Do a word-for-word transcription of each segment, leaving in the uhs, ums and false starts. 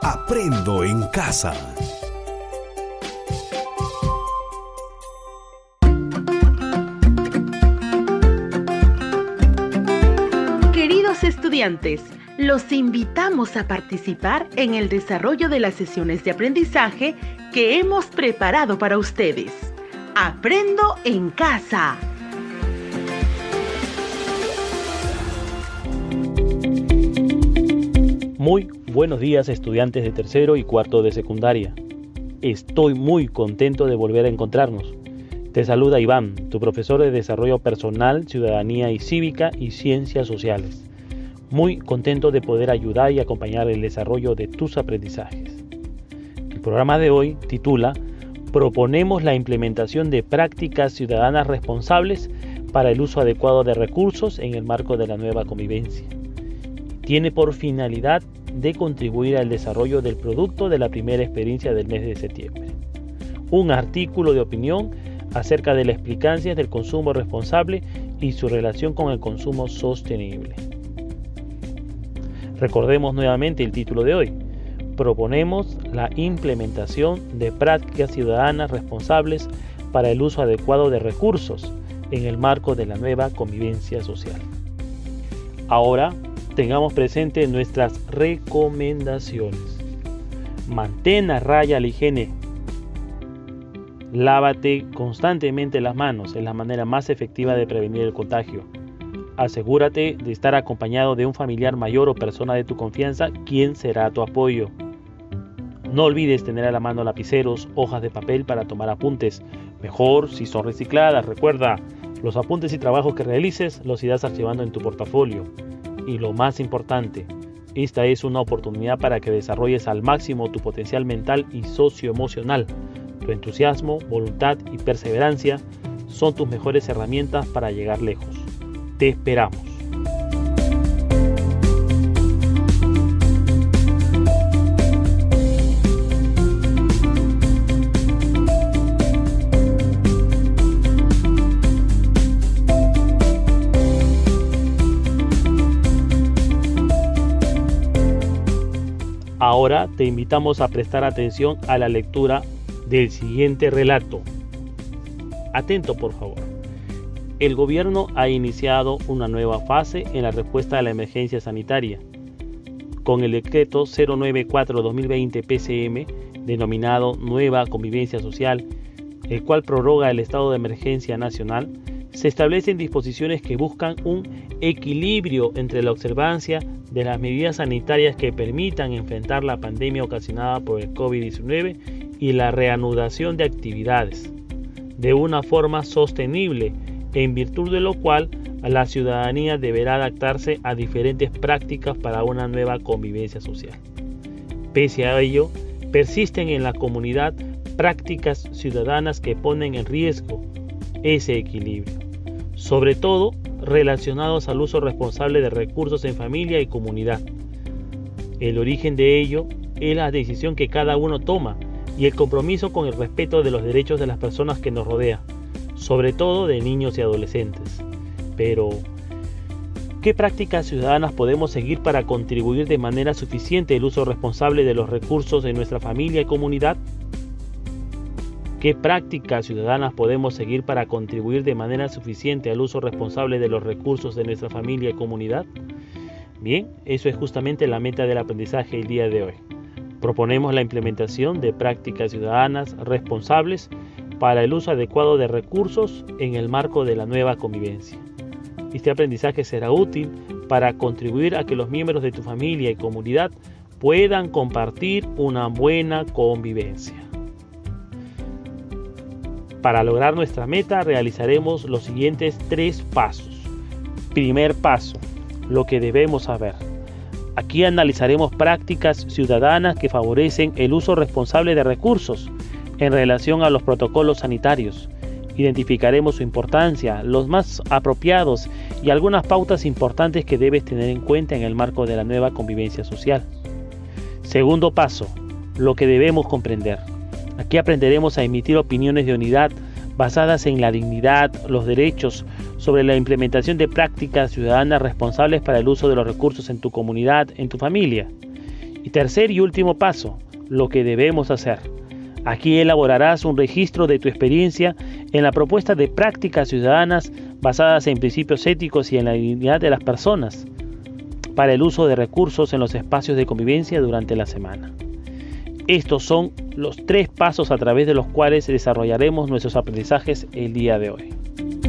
Aprendo en casa. Queridos estudiantes, los invitamos a participar en el desarrollo de las sesiones de aprendizaje que hemos preparado para ustedes. Aprendo en casa. Muy buenos días, estudiantes de tercero y cuarto de secundaria. Estoy muy contento de volver a encontrarnos. Te saluda Iván, tu profesor de Desarrollo Personal, Ciudadanía y Cívica y Ciencias Sociales. Muy contento de poder ayudar y acompañar el desarrollo de tus aprendizajes. El programa de hoy titula Proponemos la implementación de prácticas ciudadanas responsables para el uso adecuado de recursos en el marco de la nueva convivencia. Tiene por finalidad de contribuir al desarrollo del producto de la primera experiencia del mes de septiembre. Un artículo de opinión acerca de la explicancia del consumo responsable y su relación con el consumo sostenible. Recordemos nuevamente el título de hoy. Proponemos la implementación de prácticas ciudadanas responsables para el uso adecuado de recursos en el marco de la nueva convivencia social. Ahora, tengamos presente nuestras recomendaciones. Mantén a raya la higiene. Lávate constantemente las manos, es la manera más efectiva de prevenir el contagio. Asegúrate de estar acompañado de un familiar mayor o persona de tu confianza, quien será tu apoyo. No olvides tener a la mano lapiceros, hojas de papel para tomar apuntes. Mejor si son recicladas. Recuerda, los apuntes y trabajos que realices los irás archivando en tu portafolio. Y lo más importante, esta es una oportunidad para que desarrolles al máximo tu potencial mental y socioemocional. Tu entusiasmo, voluntad y perseverancia son tus mejores herramientas para llegar lejos. Te esperamos. Ahora te invitamos a prestar atención a la lectura del siguiente relato. Atento, por favor. El gobierno ha iniciado una nueva fase en la respuesta a la emergencia sanitaria. Con el decreto cero noventa y cuatro guión dos mil veinte P C M, denominado Nueva Convivencia Social, el cual prorroga el estado de emergencia nacional, se establecen disposiciones que buscan un equilibrio entre la observancia de las medidas sanitarias que permitan enfrentar la pandemia ocasionada por el COVID diecinueve y la reanudación de actividades de una forma sostenible, en virtud de lo cual la ciudadanía deberá adaptarse a diferentes prácticas para una nueva convivencia social. Pese a ello, persisten en la comunidad prácticas ciudadanas que ponen en riesgo ese equilibrio, sobre todo relacionados al uso responsable de recursos en familia y comunidad. El origen de ello es la decisión que cada uno toma y el compromiso con el respeto de los derechos de las personas que nos rodean, sobre todo de niños y adolescentes. Pero, ¿qué prácticas ciudadanas podemos seguir para contribuir de manera suficiente al uso responsable de los recursos de nuestra familia y comunidad? ¿Qué prácticas ciudadanas podemos seguir para contribuir de manera suficiente al uso responsable de los recursos de nuestra familia y comunidad? Bien, eso es justamente la meta del aprendizaje el día de hoy. Proponemos la implementación de prácticas ciudadanas responsables para el uso adecuado de recursos en el marco de la nueva convivencia. Este aprendizaje será útil para contribuir a que los miembros de tu familia y comunidad puedan compartir una buena convivencia. Para lograr nuestra meta realizaremos los siguientes tres pasos. Primer paso, lo que debemos saber. Aquí analizaremos prácticas ciudadanas que favorecen el uso responsable de recursos en relación a los protocolos sanitarios. Identificaremos su importancia, los más apropiados y algunas pautas importantes que debes tener en cuenta en el marco de la nueva convivencia social. Segundo paso, lo que debemos comprender. Aquí aprenderemos a emitir opiniones de unidad basadas en la dignidad, los derechos, sobre la implementación de prácticas ciudadanas responsables para el uso de los recursos en tu comunidad, en tu familia. Y tercer y último paso, lo que debemos hacer. Aquí elaborarás un registro de tu experiencia en la propuesta de prácticas ciudadanas basadas en principios éticos y en la dignidad de las personas para el uso de recursos en los espacios de convivencia durante la semana. Estos son los tres pasos a través de los cuales desarrollaremos nuestros aprendizajes el día de hoy.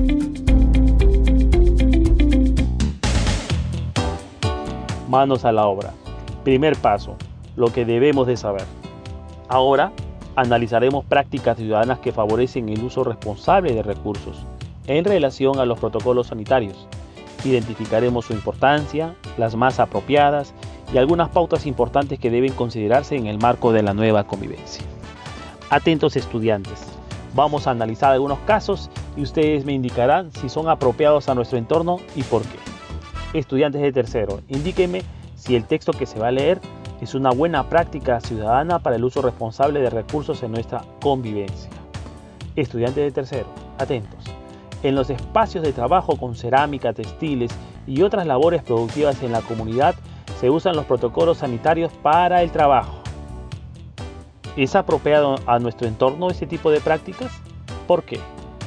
Manos a la obra. Primer paso, lo que debemos de saber. Ahora analizaremos prácticas ciudadanas que favorecen el uso responsable de recursos en relación a los protocolos sanitarios. Identificaremos su importancia, las más apropiadas y algunas pautas importantes que deben considerarse en el marco de la nueva convivencia. Atentos estudiantes, vamos a analizar algunos casos y ustedes me indicarán si son apropiados a nuestro entorno y por qué. Estudiantes de tercero, indíquenme si el texto que se va a leer es una buena práctica ciudadana para el uso responsable de recursos en nuestra convivencia. Estudiantes de tercero, atentos. En los espacios de trabajo con cerámica, textiles y otras labores productivas en la comunidad se usan los protocolos sanitarios para el trabajo. ¿Es apropiado a nuestro entorno ese tipo de prácticas? ¿Por qué?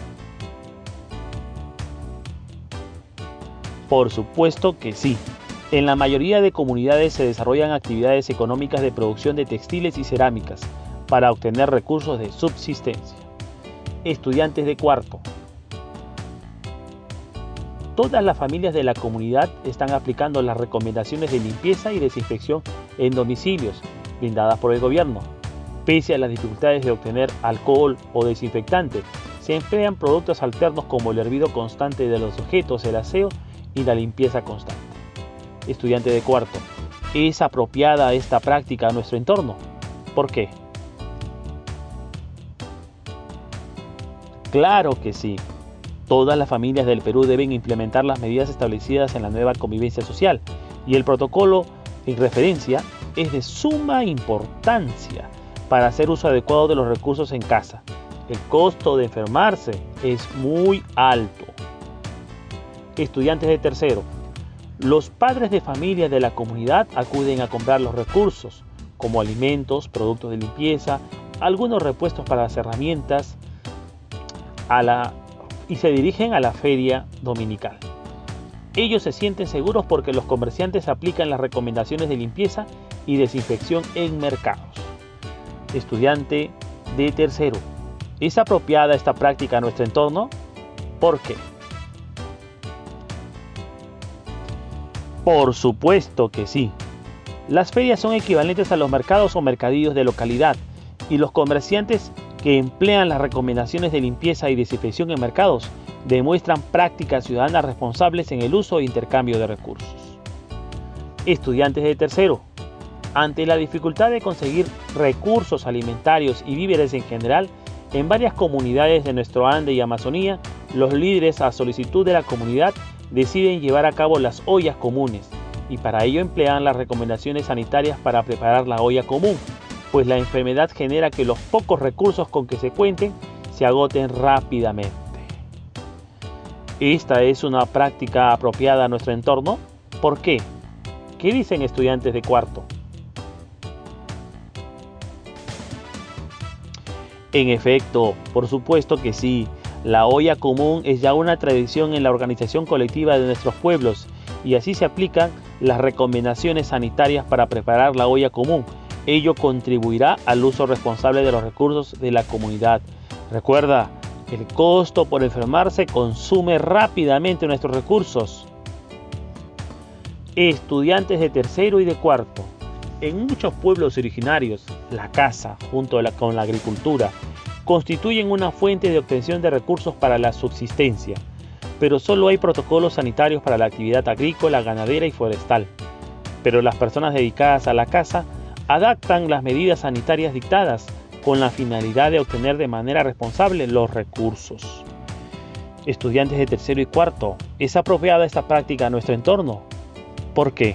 Por supuesto que sí. En la mayoría de comunidades se desarrollan actividades económicas de producción de textiles y cerámicas para obtener recursos de subsistencia. Estudiantes de cuarto. Todas las familias de la comunidad están aplicando las recomendaciones de limpieza y desinfección en domicilios brindadas por el gobierno. Pese a las dificultades de obtener alcohol o desinfectante, se emplean productos alternos como el hervido constante de los objetos, el aseo y la limpieza constante. Estudiante de cuarto, ¿es apropiada esta práctica a nuestro entorno? ¿Por qué? Claro que sí. Todas las familias del Perú deben implementar las medidas establecidas en la nueva convivencia social y el protocolo en referencia es de suma importancia para hacer uso adecuado de los recursos en casa. El costo de enfermarse es muy alto. Estudiantes de tercero. Los padres de familia de la comunidad acuden a comprar los recursos, como alimentos, productos de limpieza, algunos repuestos para las herramientas, a la, y se dirigen a la feria dominical. Ellos se sienten seguros porque los comerciantes aplican las recomendaciones de limpieza y desinfección en mercados. Estudiante de tercero. ¿Es apropiada esta práctica a nuestro entorno? ¿Por qué? Por supuesto que sí. Las ferias son equivalentes a los mercados o mercadillos de localidad y los comerciantes que emplean las recomendaciones de limpieza y desinfección en mercados demuestran prácticas ciudadanas responsables en el uso e intercambio de recursos. Estudiantes de tercero. Ante la dificultad de conseguir recursos alimentarios y víveres en general, en varias comunidades de nuestro Ande y Amazonía, los líderes a solicitud de la comunidad deciden llevar a cabo las ollas comunes y para ello emplean las recomendaciones sanitarias para preparar la olla común, pues la enfermedad genera que los pocos recursos con que se cuenten se agoten rápidamente. ¿Esta es una práctica apropiada a nuestro entorno? ¿Por qué? ¿Qué dicen estudiantes de cuarto? En efecto, por supuesto que sí. La olla común es ya una tradición en la organización colectiva de nuestros pueblos y así se aplican las recomendaciones sanitarias para preparar la olla común. Ello contribuirá al uso responsable de los recursos de la comunidad. Recuerda, el costo por enfermarse consume rápidamente nuestros recursos. Estudiantes de tercero y de cuarto. En muchos pueblos originarios, la caza, junto a la, con la agricultura, constituyen una fuente de obtención de recursos para la subsistencia, pero solo hay protocolos sanitarios para la actividad agrícola, ganadera y forestal. Pero las personas dedicadas a la caza adaptan las medidas sanitarias dictadas con la finalidad de obtener de manera responsable los recursos. Estudiantes de tercero y cuarto, ¿es apropiada esta práctica a nuestro entorno? ¿Por qué?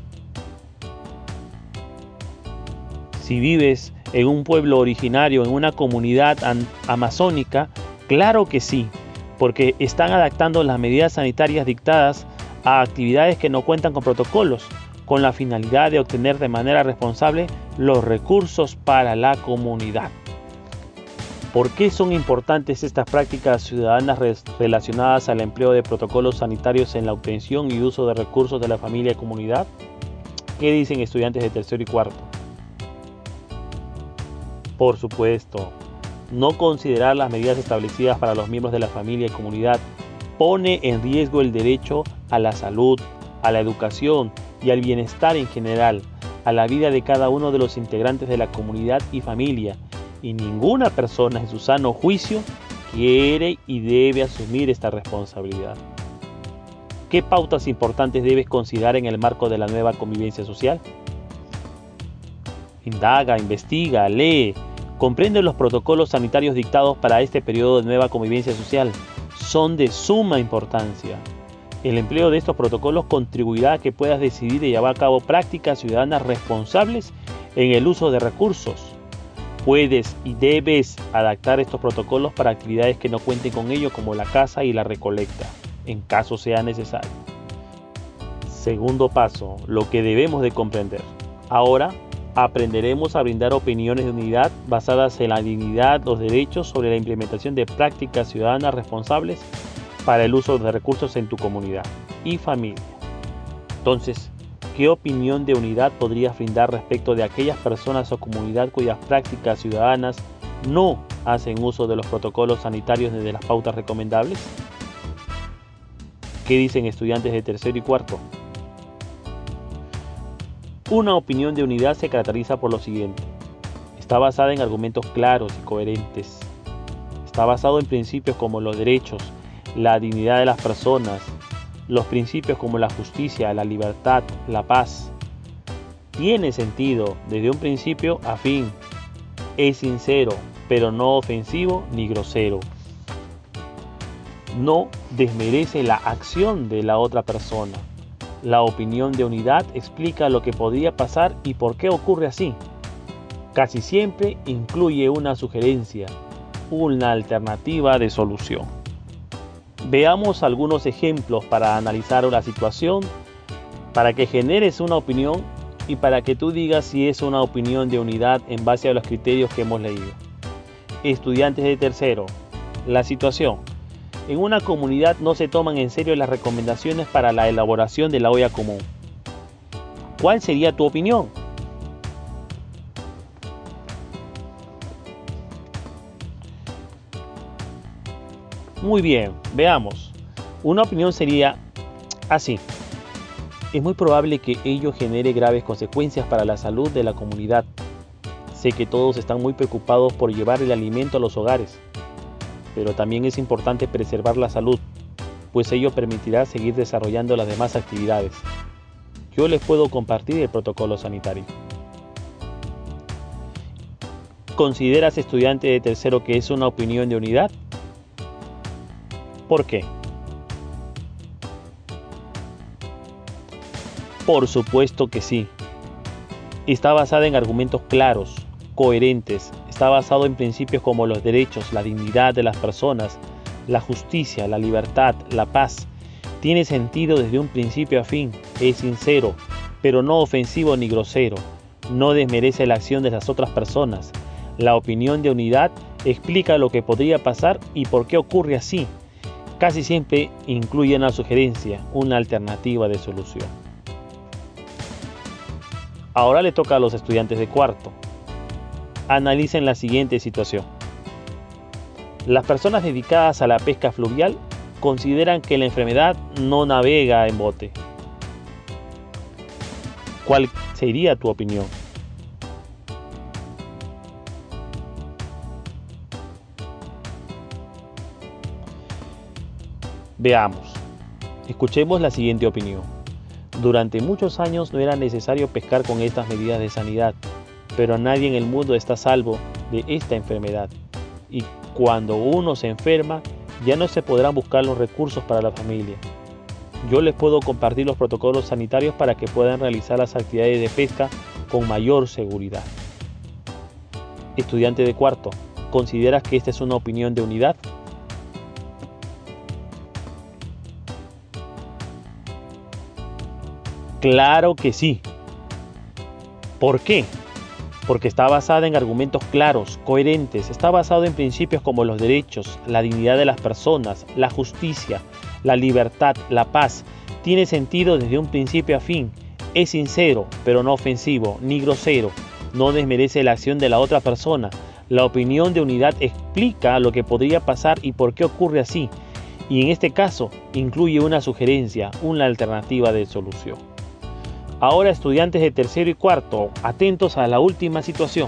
Si vives en un pueblo originario, en una comunidad amazónica, claro que sí, porque están adaptando las medidas sanitarias dictadas a actividades que no cuentan con protocolos, con la finalidad de obtener de manera responsable los recursos para la comunidad. ¿Por qué son importantes estas prácticas ciudadanas relacionadas al empleo de protocolos sanitarios en la obtención y uso de recursos de la familia y comunidad? ¿Qué dicen estudiantes de tercero y cuarto? Por supuesto, no considerar las medidas establecidas para los miembros de la familia y comunidad pone en riesgo el derecho a la salud, a la educación y al bienestar en general, a la vida de cada uno de los integrantes de la comunidad y familia, y ninguna persona en su sano juicio quiere y debe asumir esta responsabilidad. ¿Qué pautas importantes debes considerar en el marco de la nueva convivencia social? Indaga, investiga, lee, comprende los protocolos sanitarios dictados para este periodo de nueva convivencia social. Son de suma importancia. El empleo de estos protocolos contribuirá a que puedas decidir y llevar a cabo prácticas ciudadanas responsables en el uso de recursos. Puedes y debes adaptar estos protocolos para actividades que no cuenten con ello, como la caza y la recolecta, en caso sea necesario. Segundo paso, lo que debemos de comprender. Ahora aprenderemos a brindar opiniones de unidad basadas en la dignidad, los derechos, sobre la implementación de prácticas ciudadanas responsables para el uso de recursos en tu comunidad y familia. Entonces, ¿qué opinión de unidad podrías brindar respecto de aquellas personas o comunidad cuyas prácticas ciudadanas no hacen uso de los protocolos sanitarios ni de las pautas recomendables? ¿Qué dicen estudiantes de tercero y cuarto? Una opinión de unidad se caracteriza por lo siguiente: está basada en argumentos claros y coherentes, está basado en principios como los derechos, la dignidad de las personas, los principios como la justicia, la libertad, la paz. Tiene sentido desde un principio a fin, es sincero, pero no ofensivo ni grosero. No desmerece la acción de la otra persona. La opinión de unidad explica lo que podría pasar y por qué ocurre así. Casi siempre incluye una sugerencia, una alternativa de solución. Veamos algunos ejemplos para analizar una situación, para que generes una opinión y para que tú digas si es una opinión de unidad en base a los criterios que hemos leído. Estudiantes de tercero, la situación. En una comunidad no se toman en serio las recomendaciones para la elaboración de la olla común. ¿Cuál sería tu opinión? Muy bien, veamos. Una opinión sería así: es muy probable que ello genere graves consecuencias para la salud de la comunidad. Sé que todos están muy preocupados por llevar el alimento a los hogares, pero también es importante preservar la salud, pues ello permitirá seguir desarrollando las demás actividades. Yo les puedo compartir el protocolo sanitario. ¿Consideras, estudiante de tercero, que es una opinión de unidad? ¿Por qué? Por supuesto que sí. Está basada en argumentos claros, coherentes. Está basado en principios como los derechos, la dignidad de las personas, la justicia, la libertad, la paz. Tiene sentido desde un principio a fin. Es sincero, pero no ofensivo ni grosero. No desmerece la acción de las otras personas. La opinión de unidad explica lo que podría pasar y por qué ocurre así. Casi siempre incluye una sugerencia, una alternativa de solución. Ahora le toca a los estudiantes de cuarto. Analicen la siguiente situación. Las personas dedicadas a la pesca fluvial consideran que la enfermedad no navega en bote. ¿Cuál sería tu opinión? Veamos. Escuchemos la siguiente opinión. Durante muchos años no era necesario pescar con estas medidas de sanidad, pero nadie en el mundo está a salvo de esta enfermedad. Y cuando uno se enferma, ya no se podrán buscar los recursos para la familia. Yo les puedo compartir los protocolos sanitarios para que puedan realizar las actividades de pesca con mayor seguridad. Estudiante de cuarto, ¿consideras que esta es una opinión de unidad? Claro que sí. ¿Por qué? Porque está basada en argumentos claros, coherentes, está basado en principios como los derechos, la dignidad de las personas, la justicia, la libertad, la paz. Tiene sentido desde un principio a fin, es sincero, pero no ofensivo, ni grosero, no desmerece la acción de la otra persona. La opinión de unidad explica lo que podría pasar y por qué ocurre así, y en este caso incluye una sugerencia, una alternativa de solución. Ahora, estudiantes de tercero y cuarto, atentos a la última situación.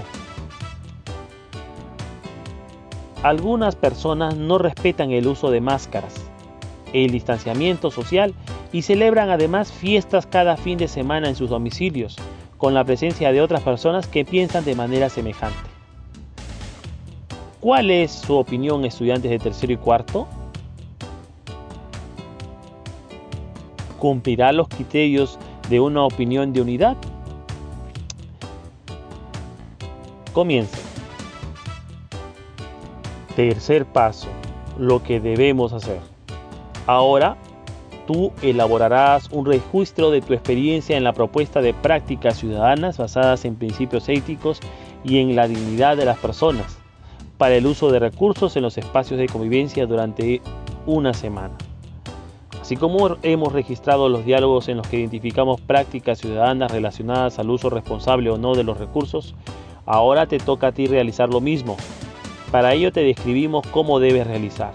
Algunas personas no respetan el uso de máscaras, el distanciamiento social y celebran además fiestas cada fin de semana en sus domicilios, con la presencia de otras personas que piensan de manera semejante. ¿Cuál es su opinión, estudiantes de tercero y cuarto? ¿Cumplirá los criterios de una opinión de unidad? Comienza. Tercer paso, lo que debemos hacer. Ahora, tú elaborarás un registro de tu experiencia en la propuesta de prácticas ciudadanas basadas en principios éticos y en la dignidad de las personas, para el uso de recursos en los espacios de convivencia durante una semana. Así como hemos registrado los diálogos en los que identificamos prácticas ciudadanas relacionadas al uso responsable o no de los recursos, ahora te toca a ti realizar lo mismo. Para ello te describimos cómo debes realizar.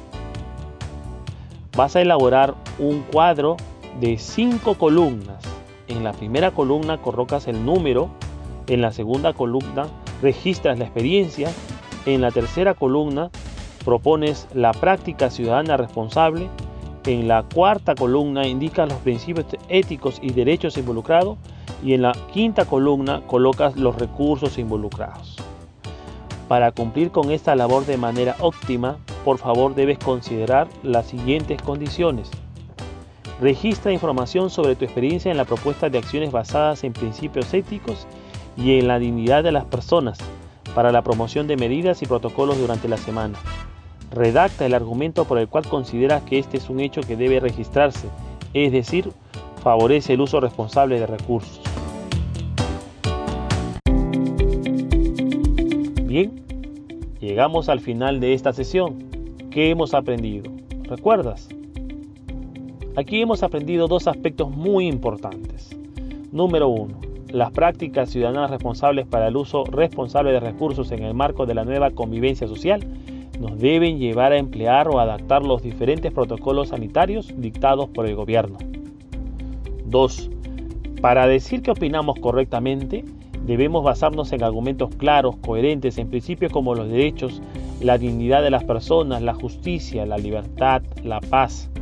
Vas a elaborar un cuadro de cinco columnas. En la primera columna colocas el número, en la segunda columna registras la experiencia, en la tercera columna propones la práctica ciudadana responsable, en la cuarta columna indicas los principios éticos y derechos involucrados y en la quinta columna colocas los recursos involucrados. Para cumplir con esta labor de manera óptima, por favor debes considerar las siguientes condiciones. Registra información sobre tu experiencia en la propuesta de acciones basadas en principios éticos y en la dignidad de las personas para la promoción de medidas y protocolos durante la semana. Redacta el argumento por el cual consideras que este es un hecho que debe registrarse, es decir, favorece el uso responsable de recursos. Bien, llegamos al final de esta sesión. ¿Qué hemos aprendido? ¿Recuerdas? Aquí hemos aprendido dos aspectos muy importantes. Número uno, las prácticas ciudadanas responsables para el uso responsable de recursos en el marco de la nueva convivencia social nos deben llevar a emplear o adaptar los diferentes protocolos sanitarios dictados por el gobierno. dos. Para decir que opinamos correctamente, debemos basarnos en argumentos claros, coherentes, en principios como los derechos, la dignidad de las personas, la justicia, la libertad, la paz.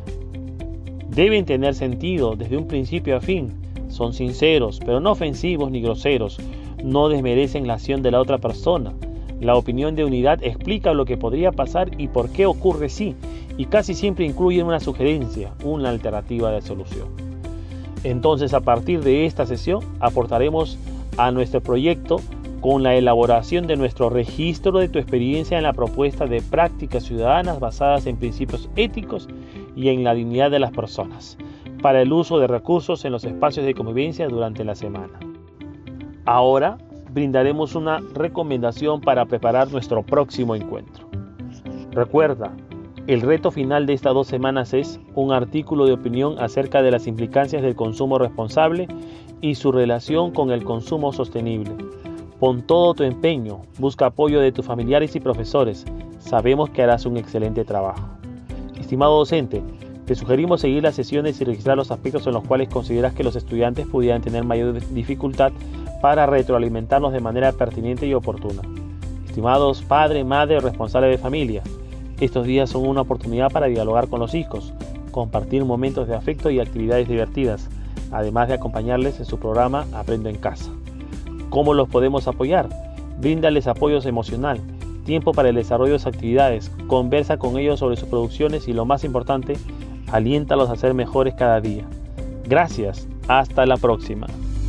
Deben tener sentido desde un principio a fin. Son sinceros, pero no ofensivos ni groseros. No desmerecen la acción de la otra persona. La opinión de unidad explica lo que podría pasar y por qué ocurre así, y casi siempre incluyen una sugerencia, una alternativa de solución. Entonces, a partir de esta sesión, aportaremos a nuestro proyecto con la elaboración de nuestro registro de tu experiencia en la propuesta de prácticas ciudadanas basadas en principios éticos y en la dignidad de las personas, para el uso de recursos en los espacios de convivencia durante la semana. Ahora, brindaremos una recomendación para preparar nuestro próximo encuentro. Recuerda, el reto final de estas dos semanas es un artículo de opinión acerca de las implicancias del consumo responsable y su relación con el consumo sostenible. Pon todo tu empeño, busca apoyo de tus familiares y profesores. Sabemos que harás un excelente trabajo. Estimado docente, te sugerimos seguir las sesiones y registrar los aspectos en los cuales consideras que los estudiantes pudieran tener mayor dificultad para retroalimentarnos de manera pertinente y oportuna. Estimados padre, madre o responsable de familia, estos días son una oportunidad para dialogar con los hijos, compartir momentos de afecto y actividades divertidas, además de acompañarles en su programa Aprendo en Casa. ¿Cómo los podemos apoyar? Bríndales apoyo emocional, tiempo para el desarrollo de sus actividades, conversa con ellos sobre sus producciones y, lo más importante, aliéntalos a ser mejores cada día. Gracias, hasta la próxima.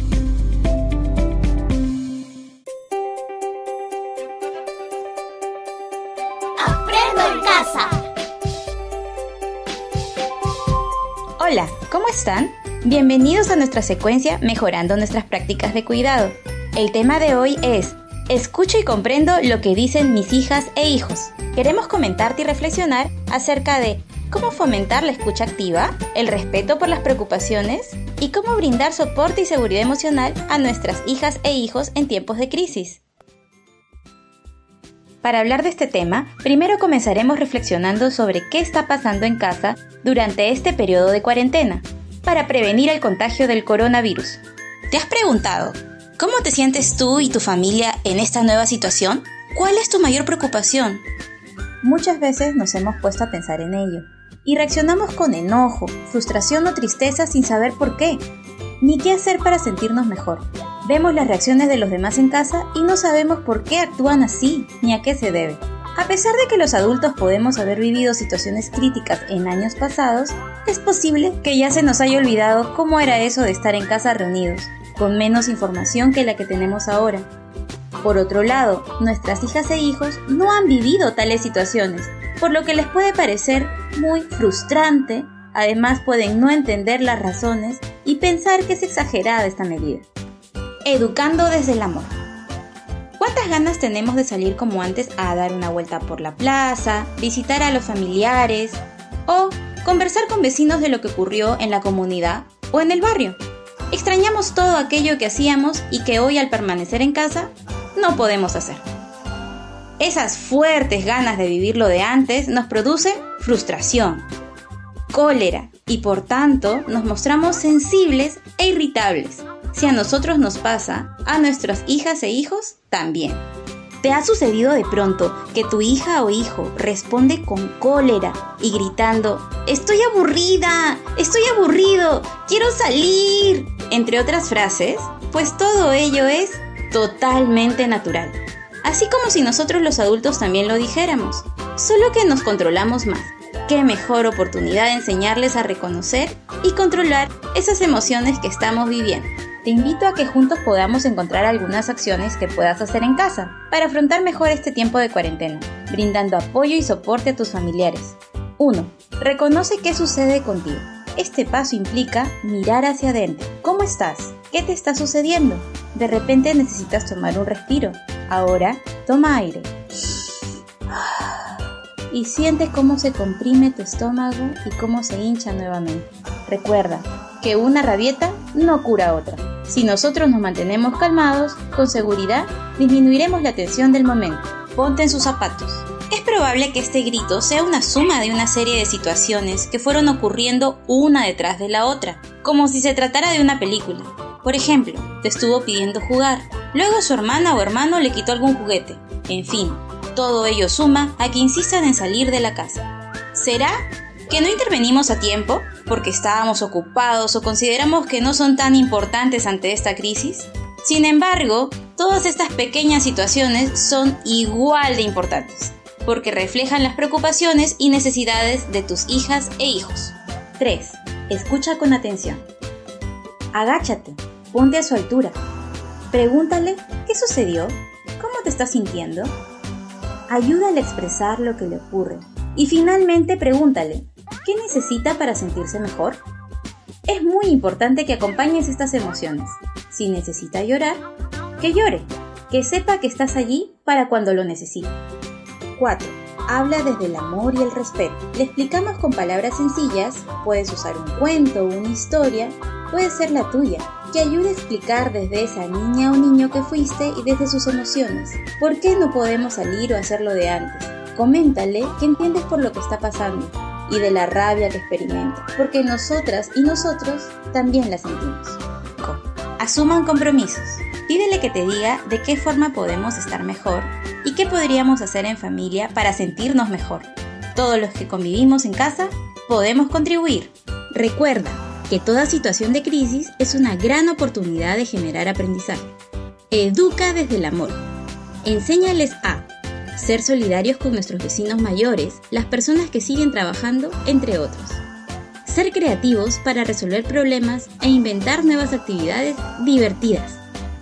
Aprendo en casa. Hola, ¿cómo están? Bienvenidos a nuestra secuencia Mejorando nuestras prácticas de cuidado. El tema de hoy es: escucho y comprendo lo que dicen mis hijas e hijos. Queremos comentarte y reflexionar acerca de cómo fomentar la escucha activa, el respeto por las preocupaciones y cómo brindar soporte y seguridad emocional a nuestras hijas e hijos en tiempos de crisis. Para hablar de este tema, primero comenzaremos reflexionando sobre qué está pasando en casa durante este periodo de cuarentena, para prevenir el contagio del coronavirus. ¿Te has preguntado cómo te sientes tú y tu familia en esta nueva situación? ¿Cuál es tu mayor preocupación? Muchas veces nos hemos puesto a pensar en ello y reaccionamos con enojo, frustración o tristeza sin saber por qué, ni qué hacer para sentirnos mejor. Vemos las reacciones de los demás en casa y no sabemos por qué actúan así ni a qué se debe. A pesar de que los adultos podemos haber vivido situaciones críticas en años pasados, es posible que ya se nos haya olvidado cómo era eso de estar en casa reunidos, con menos información que la que tenemos ahora. Por otro lado, nuestras hijas e hijos no han vivido tales situaciones, por lo que les puede parecer muy frustrante. Además, pueden no entender las razones y pensar que es exagerada esta medida. Educando desde el amor. ¿Cuántas ganas tenemos de salir como antes a dar una vuelta por la plaza, visitar a los familiares o conversar con vecinos de lo que ocurrió en la comunidad o en el barrio? Extrañamos todo aquello que hacíamos y que hoy, al permanecer en casa, no podemos hacer. Esas fuertes ganas de vivir lo de antes nos producen frustración, cólera y por tanto nos mostramos sensibles e irritables. Si a nosotros nos pasa, a nuestras hijas e hijos también. ¿Te ha sucedido de pronto que tu hija o hijo responde con cólera y gritando: "Estoy aburrida, estoy aburrido, quiero salir", entre otras frases? Pues todo ello es totalmente natural. Así como si nosotros los adultos también lo dijéramos, solo que nos controlamos más. Qué mejor oportunidad de enseñarles a reconocer y controlar esas emociones que estamos viviendo. Te invito a que juntos podamos encontrar algunas acciones que puedas hacer en casa para afrontar mejor este tiempo de cuarentena, brindando apoyo y soporte a tus familiares. uno. Reconoce qué sucede contigo. Este paso implica mirar hacia adentro. ¿Cómo estás? ¿Qué te está sucediendo? De repente necesitas tomar un respiro. Ahora, toma aire. Y siente cómo se comprime tu estómago y cómo se hincha nuevamente. Recuerda que una rabieta no cura otra. Si nosotros nos mantenemos calmados, con seguridad disminuiremos la tensión del momento. Ponte en sus zapatos. Es probable que este grito sea una suma de una serie de situaciones que fueron ocurriendo una detrás de la otra, como si se tratara de una película. Por ejemplo, te estuvo pidiendo jugar, luego su hermana o hermano le quitó algún juguete. En fin, todo ello suma a que insistan en salir de la casa. ¿Será que no intervenimos a tiempo porque estábamos ocupados o consideramos que no son tan importantes ante esta crisis? Sin embargo, todas estas pequeñas situaciones son igual de importantes, porque reflejan las preocupaciones y necesidades de tus hijas e hijos. tres. Escucha con atención. Agáchate, ponte a su altura. Pregúntale qué sucedió, cómo te estás sintiendo. Ayúdale a expresar lo que le ocurre. Y finalmente pregúntale, ¿qué necesita para sentirse mejor? Es muy importante que acompañes estas emociones. Si necesita llorar, que llore, que sepa que estás allí para cuando lo necesite. cuatro. Habla desde el amor y el respeto. Le explicamos con palabras sencillas, puedes usar un cuento o una historia, puede ser la tuya, que ayude a explicar desde esa niña o niño que fuiste y desde sus emociones. ¿Por qué no podemos salir o hacerlo de antes? Coméntale que entiendes por lo que está pasando y de la rabia que experimenta, porque nosotras y nosotros también la sentimos. Asuman compromisos. Pídele que te diga de qué forma podemos estar mejor y qué podríamos hacer en familia para sentirnos mejor. Todos los que convivimos en casa podemos contribuir. Recuerda que toda situación de crisis es una gran oportunidad de generar aprendizaje. Educa desde el amor. Enséñales a ser solidarios con nuestros vecinos mayores, las personas que siguen trabajando, entre otros. Ser creativos para resolver problemas e inventar nuevas actividades divertidas.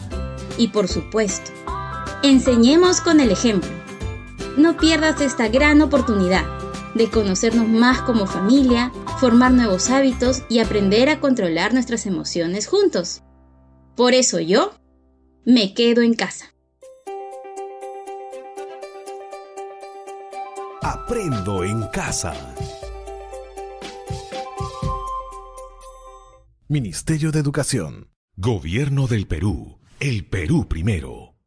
Y por supuesto, enseñemos con el ejemplo. No pierdas esta gran oportunidad de conocernos más como familia, formar nuevos hábitos y aprender a controlar nuestras emociones juntos. Por eso yo me quedo en casa. Aprendo en casa. Ministerio de Educación. Gobierno del Perú. El Perú primero.